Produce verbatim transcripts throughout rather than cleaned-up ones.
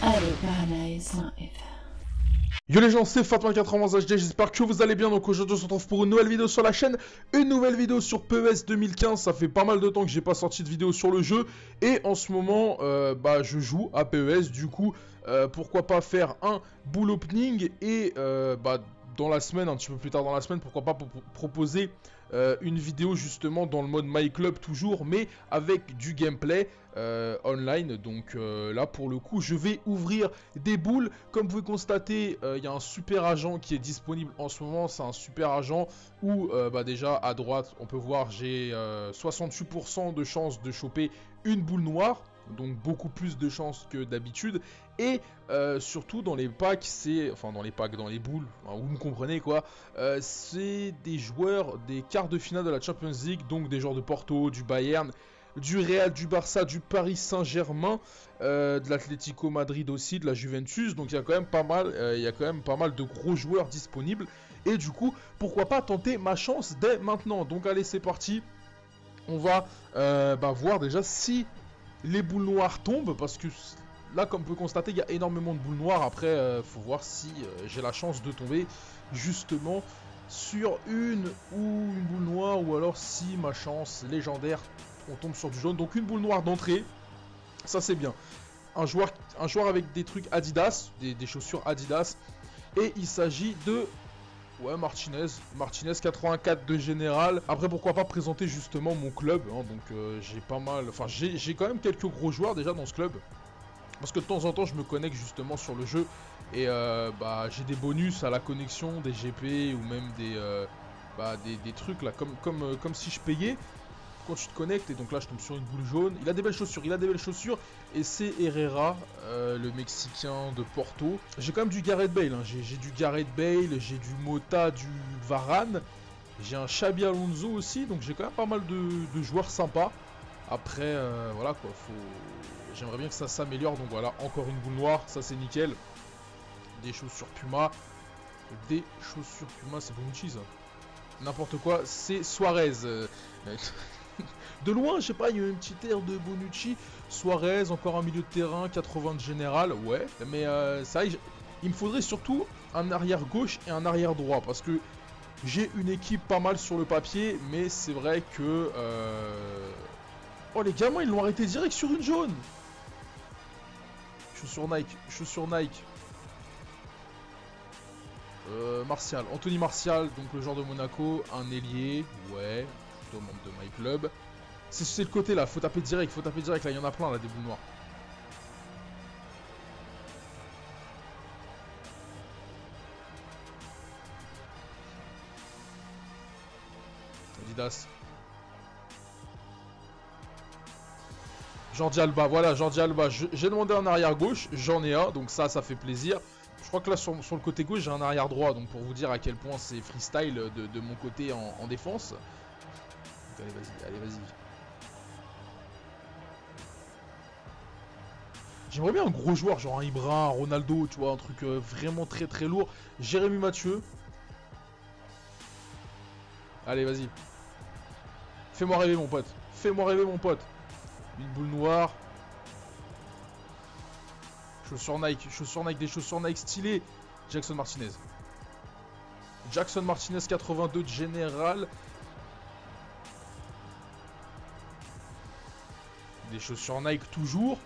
Allez, Paradise Live. Yo les gens, c'est Fatma quatre-vingts H D, j'espère que vous allez bien. Donc aujourd'hui on se retrouve pour une nouvelle vidéo sur la chaîne. Une nouvelle vidéo sur P E S deux mille quinze, ça fait pas mal de temps que j'ai pas sorti de vidéo sur le jeu. Et en ce moment, euh, bah je joue à P E S, du coup, euh, pourquoi pas faire un bull opening. Et euh, bah dans la semaine, un petit peu plus tard dans la semaine, pourquoi pas proposer euh, une vidéo justement dans le mode My Club toujours, mais avec du gameplay euh, online. Donc euh, là pour le coup je vais ouvrir des boules. Comme vous pouvez constater, il euh, y a un super agent qui est disponible en ce moment. C'est un super agent où euh, bah déjà à droite on peut voir j'ai euh, soixante-huit pour cent de chance de choper une boule noire. Donc beaucoup plus de chances que d'habitude. Et euh, surtout dans les packs, c'est... Enfin dans les packs, dans les boules, enfin, vous me comprenez quoi. Euh, c'est des joueurs des quarts de finale de la Champions League. Donc des joueurs de Porto, du Bayern, du Real, du Barça, du Paris Saint-Germain, euh, de l'Atlético Madrid aussi, de la Juventus. Donc il y a quand même pas mal, euh, il y a quand même pas mal de gros joueurs disponibles. Et du coup, pourquoi pas tenter ma chance dès maintenant. Donc allez, c'est parti. On va euh, bah, voir déjà si les boules noires tombent, parce que là comme vous pouvez constater il y a énormément de boules noires. Après euh, faut voir si euh, j'ai la chance de tomber justement sur une ou une boule noire, ou alors si ma chance légendaire on tombe sur du jaune. Donc une boule noire d'entrée, ça c'est bien. Un joueur, un joueur avec des trucs Adidas, des, des chaussures Adidas, et il s'agit de... Ouais, Martinez, Martinez quatre-vingt-quatre de général. Après pourquoi pas présenter justement mon club, hein. Donc euh, j'ai pas mal, enfin j'ai quand même quelques gros joueurs déjà dans ce club. Parce que de temps en temps je me connecte justement sur le jeu. Et euh, bah j'ai des bonus à la connexion, des G P ou même des, euh, bah, des, des trucs là, comme, comme, euh, comme si je payais quand tu te connectes. Et donc là je tombe sur une boule jaune. Il a des belles chaussures, il a des belles chaussures. Et c'est Herrera, euh, le Mexicain de Porto. J'ai quand même du Gareth Bale, hein. J'ai du Gareth Bale, j'ai du Mota, du Varane. J'ai un Xabi Alonso aussi. Donc j'ai quand même pas mal de, de joueurs sympas. Après, euh, voilà quoi, faut... j'aimerais bien que ça s'améliore. Donc voilà, encore une boule noire, ça c'est nickel. Des chaussures Puma. Des chaussures Puma, c'est Bonucci ça. N'importe quoi, c'est Suarez. De loin, je sais pas, il y a eu une petite aire de Bonucci. Suarez, encore un milieu de terrain, quatre-vingts de général, ouais. Mais euh, ça, il, il me faudrait surtout un arrière gauche et un arrière droit. Parce que j'ai une équipe pas mal sur le papier, mais c'est vrai que... Euh... Oh, les gamins, ils l'ont arrêté direct sur une jaune. Chaussures Nike, chaussures Nike. Euh, Martial, Anthony Martial, donc le joueur de Monaco, un ailier, ouais, plutôt membre de My Club. C'est le côté là, faut taper direct, faut taper direct, là il y en a plein là, des boules noires. Adidas. Jordi Alba, voilà, Jordi Alba, j'ai demandé un arrière gauche, j'en ai un, donc ça, ça fait plaisir. Je crois que là, sur, sur le côté gauche, j'ai un arrière droit, donc pour vous dire à quel point c'est freestyle de, de mon côté en, en défense. Donc, allez, vas-y, allez, vas-y. J'aimerais bien un gros joueur, genre un Ibra, un Ronaldo, tu vois, un truc euh, vraiment très très lourd. Jérémy Mathieu. Allez, vas-y. Fais-moi rêver, mon pote. Fais-moi rêver, mon pote. Une boule noire. Chaussures Nike, chaussures Nike, des chaussures Nike stylées. Jackson Martinez. Jackson Martinez, quatre-vingt-deux de général. Des chaussures Nike toujours.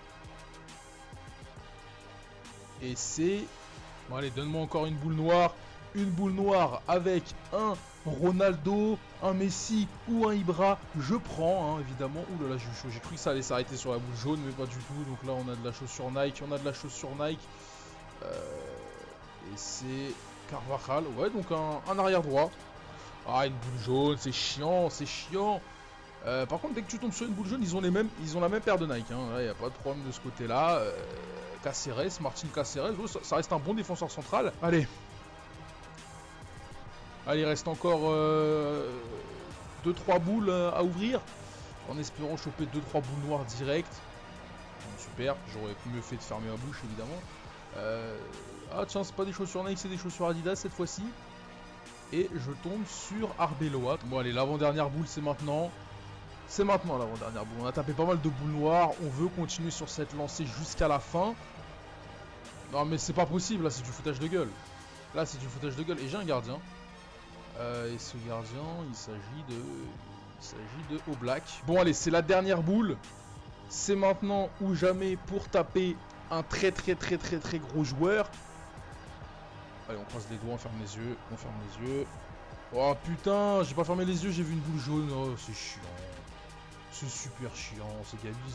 Et c'est... Bon allez, donne-moi encore une boule noire. Une boule noire avec un Ronaldo, un Messi ou un Ibra. Je prends, hein, évidemment. Ouh là là, j'ai cru que ça allait s'arrêter sur la boule jaune, mais pas du tout. Donc là, on a de la chaussure Nike. On a de la chaussure Nike. Euh, et c'est Carvajal. Ouais, donc un, un arrière droit. Ah, une boule jaune, c'est chiant, c'est chiant. Euh, par contre, dès que tu tombes sur une boule jaune, ils ont, les mêmes, ils ont la même paire de Nike. Hein. Là, il n'y a pas de problème de ce côté-là. Euh, Caceres, Martin Caceres. Oh, ça, ça reste un bon défenseur central. Allez. Allez, il reste encore euh, deux trois boules euh, à ouvrir. En espérant choper deux trois boules noires direct. Bon, super, j'aurais mieux fait de fermer ma bouche évidemment. Euh, ah tiens, c'est pas des chaussures Nike, c'est des chaussures Adidas cette fois-ci. Et je tombe sur Arbeloa. Bon allez, l'avant-dernière boule c'est maintenant. C'est maintenant l'avant-dernière boule. On a tapé pas mal de boules noires. On veut continuer sur cette lancée jusqu'à la fin. Non mais c'est pas possible, là c'est du foutage de gueule. Là c'est du foutage de gueule. Et j'ai un gardien. Euh, et ce gardien, il s'agit de... Il s'agit de Oblak. Bon allez, c'est la dernière boule. C'est maintenant ou jamais pour taper un très très très très très gros joueur. Allez, on croise les doigts, on ferme les yeux. On ferme les yeux. Oh putain, j'ai pas fermé les yeux, j'ai vu une boule jaune. Oh, c'est chiant. C'est super chiant, c'est Gabiz.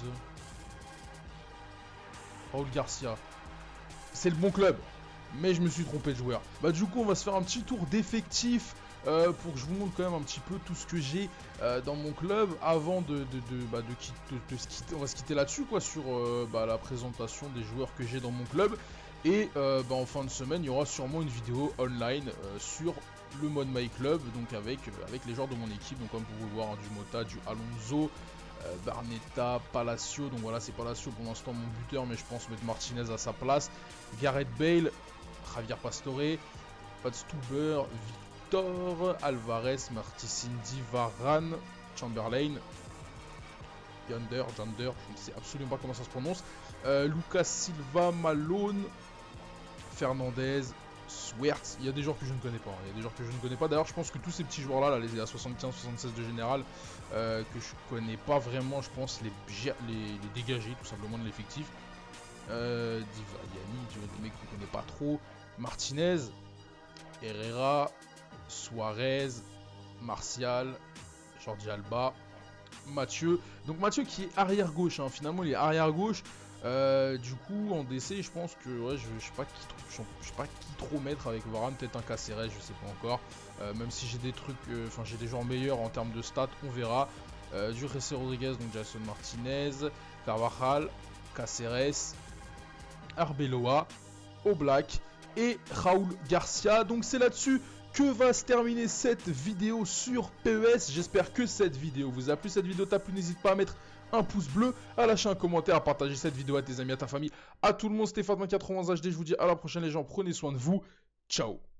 Raúl Garcia. C'est le bon club. Mais je me suis trompé de joueur. Bah du coup, on va se faire un petit tour d'effectif. Euh, pour que je vous montre quand même un petit peu tout ce que j'ai euh, dans mon club avant de, de, de, bah, de, quitter, de, de se quitter. On va se quitter là-dessus quoi, sur euh, bah, la présentation des joueurs que j'ai dans mon club. Et euh, bah, en fin de semaine, il y aura sûrement une vidéo online euh, sur le mode My Club, donc avec, euh, avec les joueurs de mon équipe. Donc comme vous pouvez voir, hein, du Mota, du Alonso, euh, Barnetta, Palacio. Donc voilà, c'est Palacio pour l'instant mon buteur, mais je pense mettre Martinez à sa place. Gareth Bale, Javier Pastore, Pat Stuber, Victor, Alvarez, Martins-Indi, Varane, Chamberlain, Yander, Jander, je ne sais absolument pas comment ça se prononce, euh, Lucas Silva, Malone, Fernandez, Swerts. Il y a des joueurs que je ne connais pas, hein. Il y a des joueurs que je ne connais pas. D'ailleurs, je pense que tous ces petits joueurs-là, là, les à soixante-quinze soixante-seize de général, euh, que je connais pas vraiment, je pense les, les, les dégager tout simplement de l'effectif. Euh, Diva, Yanni, des mecs que je ne connais pas trop. Martinez, Herrera, Suarez, Martial, Jordi Alba, Mathieu. Donc Mathieu qui est arrière gauche, hein. Finalement il est arrière gauche. Euh, du coup en D C je pense que ouais, je, je sais pas qui trop, je sais pas qui trop mettre avec Varane, peut-être un Caceres, je sais pas encore. Euh, même si j'ai des trucs, enfin euh, j'ai des joueurs meilleurs en termes de stats, on verra. Euh, du Jesse Rodriguez, donc Jason Martinez, Carvajal, Caceres, Arbeloa, Oblak et Raúl Garcia. Donc c'est là-dessus que va se terminer cette vidéo sur P E S. J'espère que cette vidéo vous a plu. Cette vidéo t'a plu, n'hésite pas à mettre un pouce bleu, à lâcher un commentaire, à partager cette vidéo à tes amis, à ta famille, à tout le monde. C'était Fatma quatre-vingts H D, je vous dis à la prochaine les gens, prenez soin de vous, ciao.